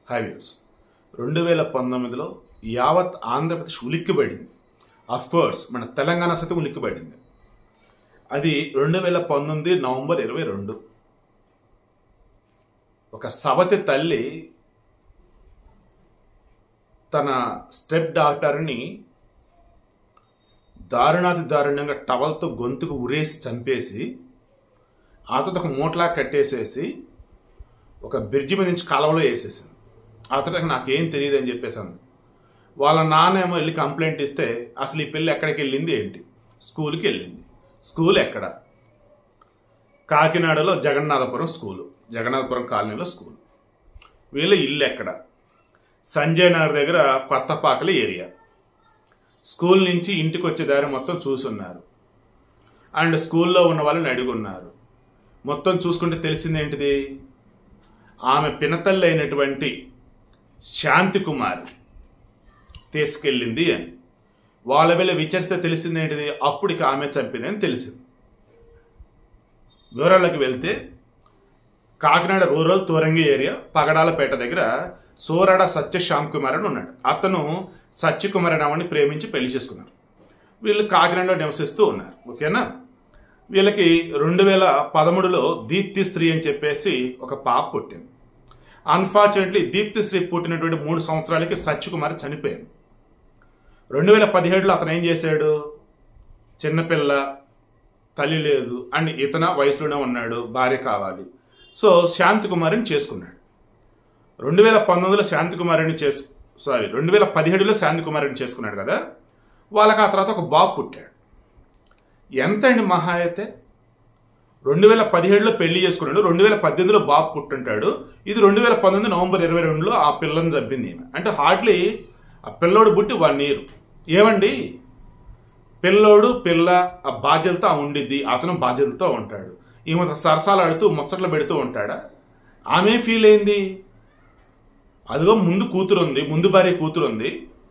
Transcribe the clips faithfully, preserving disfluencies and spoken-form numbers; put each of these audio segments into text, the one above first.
Highways రెండు వేల పంతొమ్మిదిలో యావత్ ఆంధ్రప్రదేశ్ ఉలిక్కిపడింది. అఫ్ కోర్స్ మన తెలంగాణ సైతం ఉలిక్కిపడింది. అది రెండు వేల పంతొమ్మిది నవంబర్ ఇరవై రెండు. ఒక సవతి తల్లి తన స్టెప్ డాక్టర్ని దారుణాతి దారుణంగా టవల్తో గొంతుకు ఉరేసి చంపేసి ఆ తర్వాత ఒక మూటలా కట్టేసేసి ఒక బ్రిడ్జి మీద నుంచి కాలువలో వేసేసింది. ఆ తర్వాత నాకేం తెలియదు అని చెప్పేసాను. వాళ్ళ నాన్న ఏమో వెళ్ళి కంప్లైంట్ ఇస్తే అసలు ఈ పిల్ల ఎక్కడికి వెళ్ళింది ఏంటి, స్కూల్కి వెళ్ళింది. స్కూల్ ఎక్కడ? కాకినాడలో జగన్నాథపురం స్కూలు, జగన్నాథపురం కాలనీలో స్కూల్. వీళ్ళ ఇల్లు ఎక్కడ? సంజయ్ నగర్ దగ్గర కొత్తపాకలి ఏరియా. స్కూల్ నుంచి ఇంటికి వచ్చే దారి మొత్తం చూసున్నారు అండ్ స్కూల్లో ఉన్న వాళ్ళని అడుగున్నారు. మొత్తం చూసుకుంటే తెలిసింది ఏంటిది, ఆమె పినతల్లి అయినటువంటి శాంతి కుమారి తీసుకెళ్ళింది అని. వాళ్ళ వేళ విచారిస్తే తెలిసింది ఏంటిది, అప్పటికి ఆమె చంపింది అని తెలిసింది. వివరాలకు వెళ్తే కాకినాడ రూరల్ తోరంగి ఏరియా పగడాలపేట దగ్గర సోరాడ సత్య శ్యామ్ కుమార్ అని ఉన్నాడు. అతను సత్యకుమారి రామని ప్రేమించి పెళ్లి చేసుకున్నారు. వీళ్ళు కాకినాడలో నివసిస్తూ ఉన్నారు. ఓకేనా. వీళ్ళకి రెండు వేల పదమూడులో దీప్తి స్త్రీ అని చెప్పేసి ఒక పాప పుట్టింది. అన్ఫార్చునేట్లీ దీప్తి స్త్రీ పుట్టినటువంటి మూడు సంవత్సరాలకి సత్యకుమారి చనిపోయింది. రెండు వేల పదిహేడులో అతను ఏం చేశాడు, చిన్నపిల్ల, తల్లి లేదు అండ్ ఇతన వయసులోనే ఉన్నాడు, భార్య కావాలి. సో శాంతికుమారిని చేసుకున్నాడు. రెండు వేల పంతొమ్మిదిలో శాంతికుమారిని చేసు సారీ రెండు వేల పదిహేడులో శాంతికుమారిని చేసుకున్నాడు కదా. వాళ్ళకి ఆ తర్వాత ఒక బాబు పుట్టాడు. ఎంత అండి మహా అయితే రెండు వేల పదిహేడులో పెళ్లి చేసుకున్నాడు, రెండు వేల పద్దెనిమిదిలో బాబు పుట్టుంటాడు. ఇది రెండు వేల పంతొమ్మిది నవంబర్ ఇరవై రెండులో ఆ పిల్లని చంపింది ఈమె. అంటే హార్డ్లీ ఆ పిల్లోడు పుట్టి వన్ ఇయర్. ఏమండి, పిల్లోడు పిల్ల ఆ బాధ్యతలతో ఉండిద్ది, అతను బాధ్యతలతో ఉంటాడు. ఈమె సరసాలు ఆడుతూ ముచ్చట్లు పెడుతూ ఉంటాడా? ఆమె ఫీల్ అయింది, అదిగో ముందు కూతురు ఉంది, ముందు భార్య కూతురు ఉంది,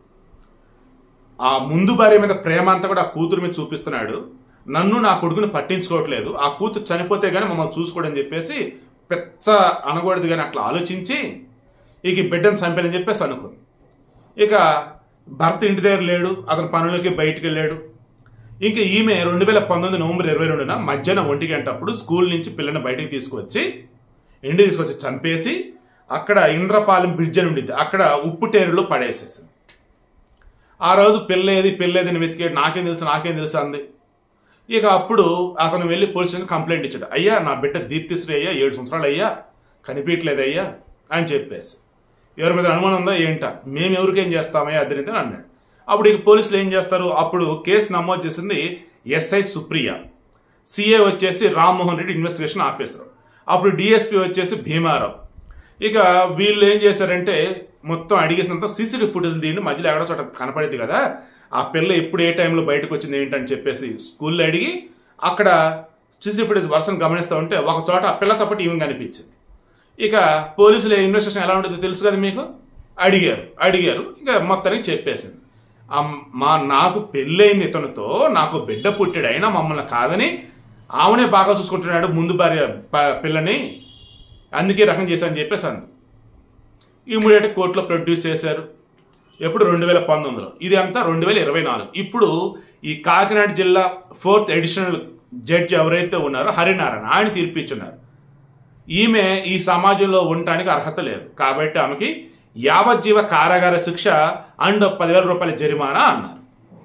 ఆ ముందు భార్య మీద ప్రేమ అంతా కూడా ఆ కూతురు మీద చూపిస్తున్నాడు, నన్ను నా కొడుకుని పట్టించుకోవట్లేదు, ఆ కూతురు చనిపోతే కానీ మమ్మల్ని చూసుకోడని చెప్పేసి పెచ్చ అనకూడదు కానీ అట్లా ఆలోచించి ఇక బిడ్డను చంపాలని చెప్పేసి అనుకుంది. ఇక భర్త ఇంటి దగ్గర లేడు, అతని పనులకి బయటికి వెళ్ళాడు. ఇంకా ఈమె రెండు వేల పంతొమ్మిది నవంబర్ ఇరవై రెండున మధ్యాహ్నం ఒంటి గంటప్పుడు స్కూల్ నుంచి పిల్లని బయటికి తీసుకొచ్చి ఇంటికి తీసుకొచ్చి చంపేసి అక్కడ ఇంద్రపాలెం బ్రిడ్జ్ అని ఉండిద్ది, అక్కడ ఉప్పు టేరులో పడేసేసింది. ఆ రోజు పిల్లేది పిల్లేది అని వెతికాడు, నాకేం తెలుసు నాకేం తెలుసు అంది. ఇక అప్పుడు అతను వెళ్ళి పోలీస్ స్టేషన్ కంప్లైంట్ ఇచ్చాడు. అయ్యా నా బిడ్డ దీప్తిశ్రీ అయ్యా, ఏడు సంవత్సరాలు అయ్యా, కనిపించలేదు అయ్యా అని చెప్పేసి. ఎవరి మీద అనుమానం ఉందా ఏంటా, మేము ఎవరికేం చేస్తామయ్యా అద్దరిని అన్నాడు. అప్పుడు ఇక పోలీసులు ఏం చేస్తారు, అప్పుడు కేసు నమోదు చేసింది ఎస్ఐ సుప్రియ, సిఏ వచ్చేసి రామ్మోహన్ రెడ్డి ఇన్వెస్టిగేషన్ ఆఫీసర్, అప్పుడు డిఎస్పీ వచ్చేసి భీమారావు. ఇక వీళ్ళు ఏం చేశారంటే మొత్తం అడిగేసినంత సీసీటీవీ ఫుటేజ్ దీన్ని మధ్యలో ఎక్కడో చోట కనపడింది కదా, ఆ పిల్ల ఎప్పుడు ఏ టైంలో బయటకు వచ్చింది ఏంటని చెప్పేసి స్కూల్లో అడిగి అక్కడ సీసీటీవీ ఫుటేజ్ వర్షం గమనిస్తూ ఉంటే ఒక చోట ఆ పిల్లతో పాటు ఈమె కనిపించింది. ఇక పోలీసులు ఇన్వెస్టిగేషన్ ఎలా ఉంటుందో తెలుసు కదా మీకు, అడిగారు అడిగారు ఇక మొత్తానికి చెప్పేసింది. మా నాకు పెళ్ళయింది ఇతనితో, నాకు బిడ్డ పుట్టాడు, అయినా మమ్మల్ని కాదని ఆమెనే బాగా చూసుకుంటున్నాడు ముందు భార్య పిల్లని, అందుకే రకం చేశారని చెప్పేసి అంది. ఇమీడియట్ కోర్టులో ప్రొడ్యూస్ చేశారు. ఎప్పుడు రెండు వేల పంతొమ్మిదిలో, ఇది అంతా రెండు వేల ఇరవై నాలుగు. ఇప్పుడు ఈ కాకినాడ జిల్లా ఫోర్త్ ఎడిషనల్ జడ్జి ఎవరైతే ఉన్నారో హరినారాయణ, ఆయన తీర్పిచ్చున్నారు. ఈమె ఈ సమాజంలో ఉండటానికి అర్హత లేదు కాబట్టి ఆమెకి యావజ్జీవ కారాగార శిక్ష అండ్ పదివేల రూపాయల జరిమానా అన్నారు.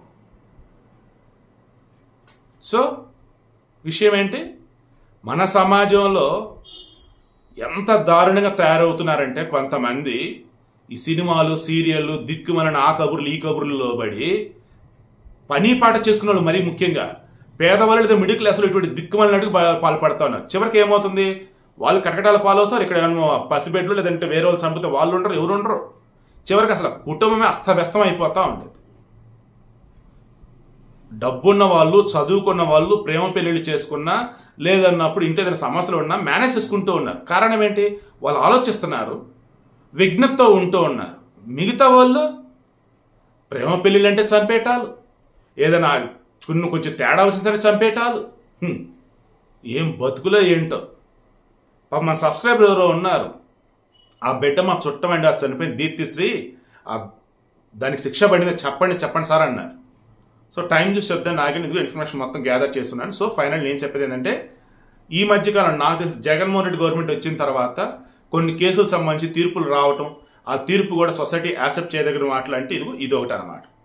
సో విషయం ఏంటి, మన సమాజంలో ఎంత దారుణంగా తయారవుతున్నారంటే కొంతమంది ఈ సినిమాలు సీరియళ్ళు దిక్కుమలని ఆ కబుర్లు ఈ కబుర్లు లోబడి పని పాట చేసుకున్న వాళ్ళు, మరీ ముఖ్యంగా పేదవాళ్ళు లేదా మిడిల్ క్లాసులో ఇటువంటి దిక్కుమలనట్టుకు పాల్పడుతూ ఉన్నారు. చివరికి ఏమవుతుంది, వాళ్ళు కటకటాల పాలవుతారు, ఇక్కడ ఏమో పసిబెడ్లు లేదంటే వేరే వాళ్ళు చంపితే వాళ్ళు ఉండరు, ఎవరు ఉండరు. చివరికి అసలు కుటుంబమే అస్తవ్యస్తం అయిపోతూ ఉండేది. డబ్బున్న వాళ్ళు, చదువుకున్న వాళ్ళు ప్రేమ పెళ్లిళ్ళు చేసుకున్నా లేదన్నప్పుడు ఇంట్లో ఏదైనా సమస్యలు ఉన్నా మేనేజ్ చేసుకుంటూ ఉన్నారు. కారణం ఏంటి, వాళ్ళు ఆలోచిస్తున్నారు, విఘ్నతతో ఉంటూ ఉన్నారు. మిగతా వాళ్ళు ప్రేమ పెళ్లిళ్ళు అంటే చంపేటాలు, ఏదైనా కొన్ని కొంచెం తేడా వచ్చేసరి చంపేటాలు. ఏం బతుకులో ఏంటో. పాప మన సబ్స్క్రైబర్ ఎవరో ఉన్నారు, ఆ బిడ్డ మా చుట్టమండి, ఆ చనిపోయిన దీప్తిశ్రీ, ఆ దానికి శిక్ష పడింది చెప్పండి చెప్పండి సార్ అన్నారు. సో టైం చూసి చెప్తాను, నాకే ఇదిగో ఇన్ఫర్మేషన్ మొత్తం గ్యాదర్ చేస్తున్నాను. సో ఫైనల్ నేను చెప్పేది ఏంటంటే, ఈ మధ్యకాలం నాకు తెలిసి జగన్మోహన్ రెడ్డి గవర్నమెంట్ వచ్చిన తర్వాత కొన్ని కేసులకు సంబంధించి తీర్పులు రావటం, ఆ తీర్పు కూడా సొసైటీ యాక్సెప్ట్ చేయదగిన మాటలు అంటే ఇదిగో ఇది ఒకటి అనమాట.